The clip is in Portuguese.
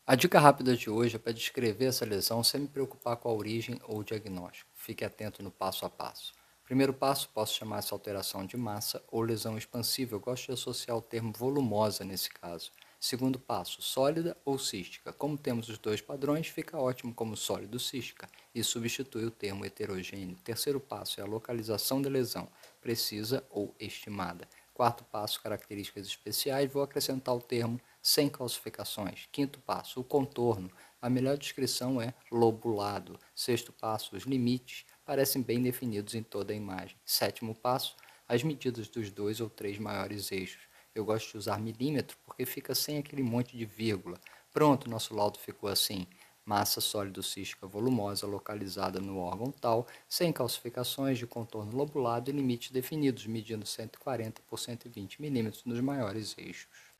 A dica rápida de hoje é para descrever essa lesão sem me preocupar com a origem ou o diagnóstico. Fique atento no passo a passo. Primeiro passo, posso chamar essa alteração de massa ou lesão expansiva. Eu gosto de associar o termo volumosa nesse caso. Segundo passo, sólida ou cística. Como temos os dois padrões, fica ótimo como sólido cística e substitui o termo heterogêneo. Terceiro passo é a localização da lesão, precisa ou estimada. Quarto passo, características especiais, vou acrescentar o termo sem calcificações. Quinto passo, o contorno. A melhor descrição é lobulado. Sexto passo, os limites parecem bem definidos em toda a imagem. Sétimo passo, as medidas dos dois ou três maiores eixos. Eu gosto de usar milímetro porque fica sem aquele monte de vírgula. Pronto, nosso laudo ficou assim. Massa sólido-cística volumosa localizada no órgão tal, sem calcificações, de contorno lobulado e limites definidos, medindo 140 por 120 milímetros nos maiores eixos.